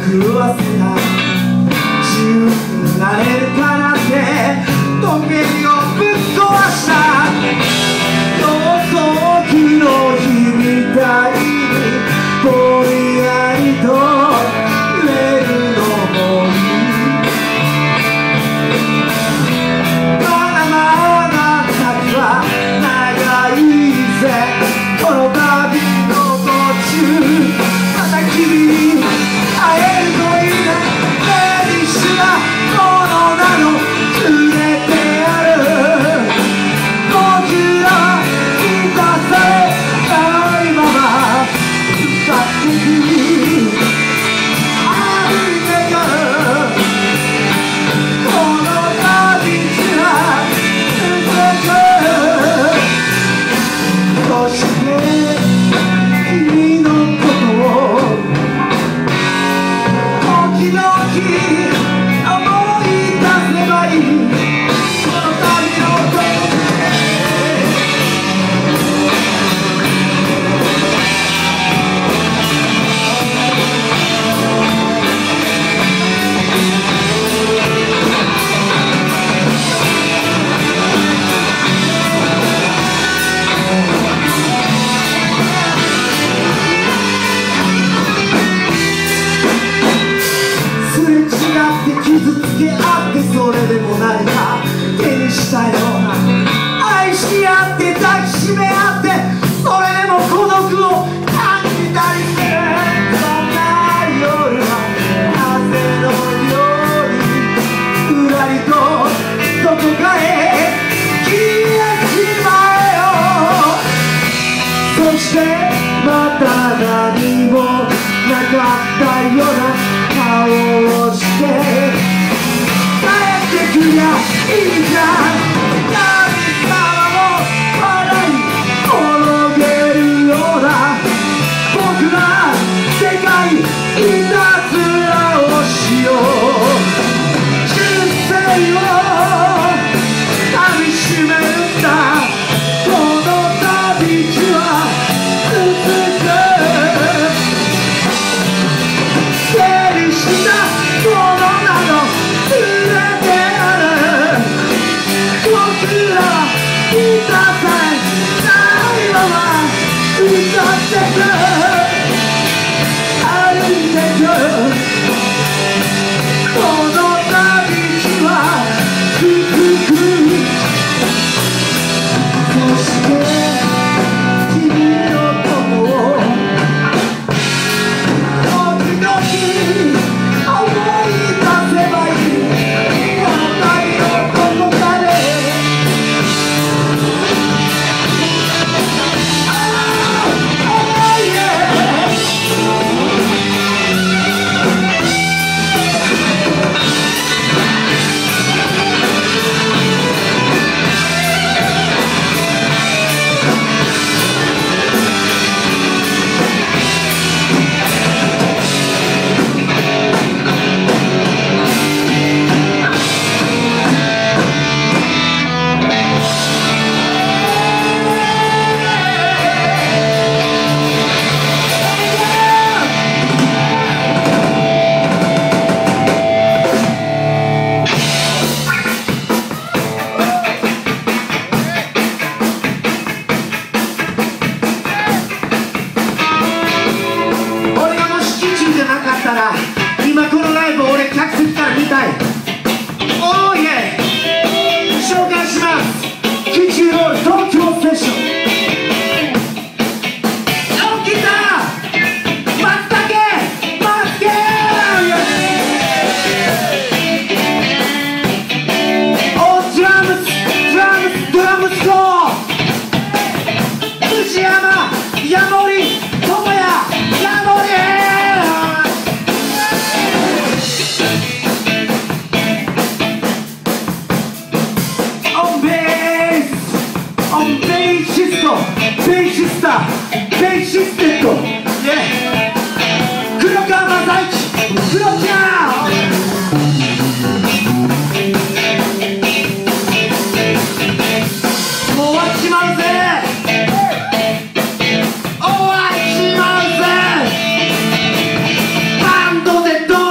狂わせた自由になれるかなって時計をぶっ壊した遅きの日みたいにぼんやりとレールの森まだまだ先は長いぜこの旅の途中また君に会えるといいねレディッシュなものなの連れてやる僕らは満たされないまま歌ってく歩いてくこの旅路は続くそして君のことを時々思い出せばいいこの旅のどこすれ違って傷つけ合ってそれでも何か手にしたような愛し合って抱きしめ合ってそれでも孤独を感じたりするそんな夜は風のようにふらりとどこかへ消えちまえよそしてまた何もなかったような顔をして帰ってくりゃいいじゃん神様も笑い転げるような僕ら世界いたずらをしよう人生を噛みしめるんだこの旅路は続くこの名の連れてやる僕らは満たされないまま歌ってく歩いてくこの旅路は続くそして君のことを時々思い出せばいいこの旅のどこかで今このライブ俺客席から見たいおーイエー紹介しますキッチンロール東京セッション青木さん松茸松茸おドラムスドラムスコー藤山ヤモリ智也ヤモリベーシステッド、黒川正幸、黒ちゃんもう終わっちまうぜ終わっちまうぜバンドでどう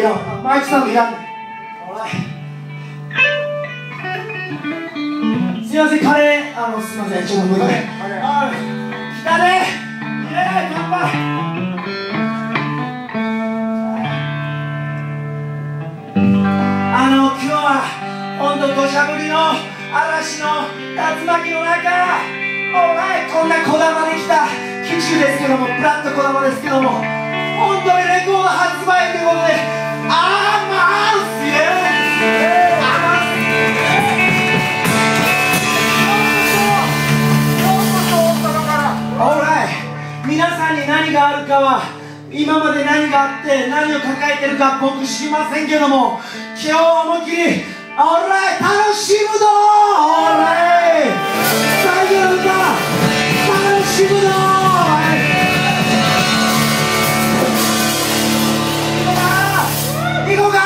よ。マイクサンドいらん。すいません、カレー、すいません、ちょっと無理で。来たね。イエーイ、乾杯。今日は本当土砂降りの嵐の竜巻の中、こんなこだまで来た機種ですけども、プラットこだまですけども、本当にレコード発売ということで、皆さんに何があるかは今まで何があって何を抱えてるか僕知りませんけども、今日思いっきり楽しむぞ。最後の歌楽しむぞ。行こうか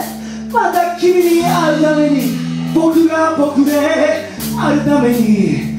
僕が僕であるために